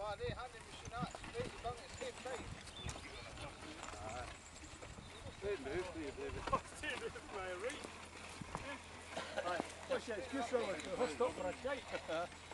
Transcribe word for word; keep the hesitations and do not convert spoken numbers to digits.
Maar nee, hand in misschien uit. Nee, dan is het geen pijn. Stay in de heup, David. Stay in de heup, maar reet. Als je het kus zo, dan stop maar een kijk.